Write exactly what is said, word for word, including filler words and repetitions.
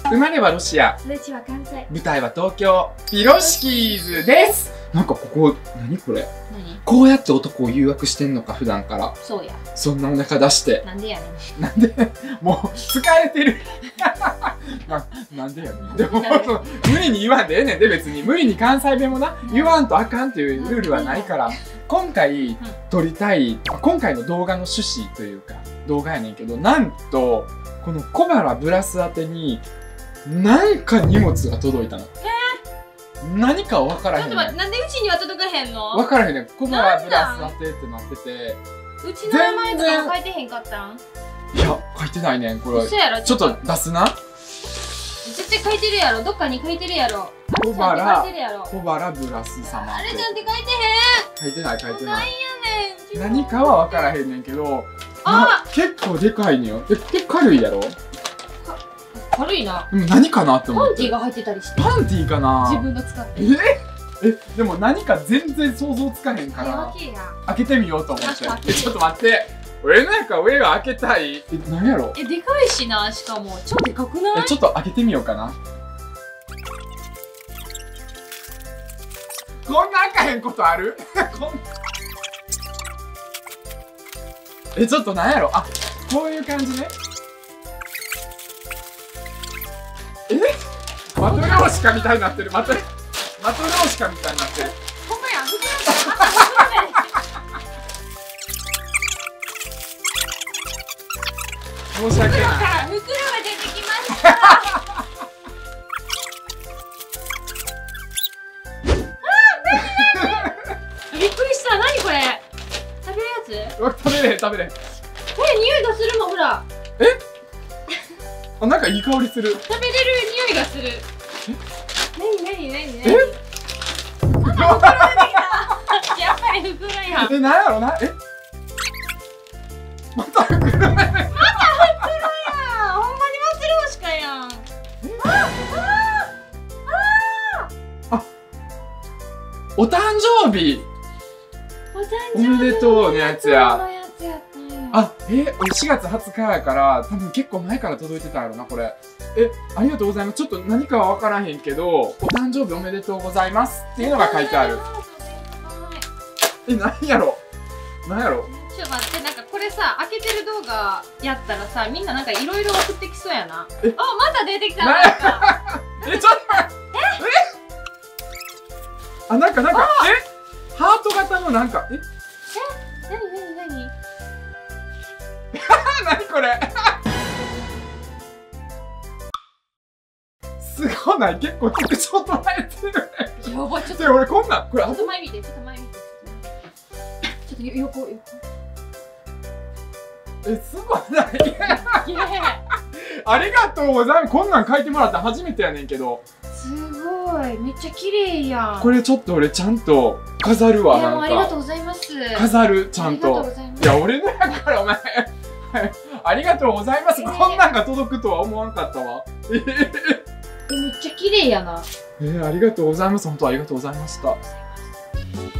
生まれはロシア、 育ちは関西。 舞台は東京、ピロシキーズです。なんかここ、何これ、 何こうやって男を誘惑してんのか、普段から。 そうや。 そんなお腹出して。 なんでやねん。 なんでもう、疲れてる。な, なんでやねん。でも、無理に言わんでええねんで、別に。無理に関西弁もな、言わんとあかんっていうルールはないから。今回、撮りたい、今回の動画の趣旨というか、動画やねんけど、なんと、この小原ブラス宛てに、なんか荷物が届いたの。何か分からへん。 ちょっと待って、なんでうちには届かへんの？ 分からへんねん。小原ブラス宛てってなってて。 うちの名前とかも書いてへんかったん？ いや、書いてないねん、これ。 嘘やろ？ ちょっと出すな。 絶対書いてるやろ。どっかに書いてるやろ。 小原、 小原ブラス様。 あれちゃんって書いてへん。 書いてない、書いてない。 なんやねん。 何かは分からへんねんけど、 あ、 結構でかいのよ。え、結構軽いやろ？ 軽いな。 でも何かなって思って。 パンティーが入ってたりして。 パンティーかな？ 自分の使って。 ええ、でも何か全然想像つかへんから、開けてみようと思って。え、ちょっと待って。俺なんか上が開けたい。え、何やろ？ え、でかいしな、しかも。超でかくない？ え、ちょっと開けてみようかな。こんな開かへんことある？こんえ、ちょっと何やろ？あ、こういう感じね。え？マトリョーシカみたいになってる。マトリョーシカみたいになってる。 ほんまや、膨らんだ。 申し訳ない。 袋から袋が出てきました。あー、びっくりした。何これ？食べるやつ？ 食べれへん、食べれへん。 え、匂いがするもん、ほら。 え？あ、なんかいい香りする。 食べれる匂いがする。なになになになに？ え？ 袋出てきた。やっぱり袋やん。 え、なんやろな？え？また袋や。また袋やん。ほんまにマトリョーシカやん。あああ。お誕生日。おめでとうのやつや。あ、え、俺しがつはつかやから、多分結構前から届いてたんやろな、これ。え、ありがとうございます。ちょっと何かは分からへんけど、お誕生日おめでとうございますっていうのが書いてある。え、何やろ？何やろ？ ちょっと待って、なんかこれさ、開けてる動画やったらさ、みんななんかいろいろ送ってきそうやな。え、あ、また出てきた。なんかえ、ちょっと待って。え？あ、なんかなんか、え？ハート型のなんか、え？ え？なになになに？ 何これ？すごない？結構特徴捉えてる。 やばい、ちょっと。 で、俺こんなん、これ、 ちょっと前見て、ちょっと前見て。ちょっと横、横。 え、すごいない？ありがとうございます。こんなん書いてもらった初めてやねんけど。 すごい、めっちゃ綺麗やん。 これちょっと俺ちゃんと飾るわ、なんか。 ありがとうございます。 飾る、ちゃんと。いや、俺のやからお前。ありがとうございます。こんなんが届くとは思わんかったわ。えー、 めっちゃ綺麗やな。 えー、ありがとうございます。本当ありがとうございました。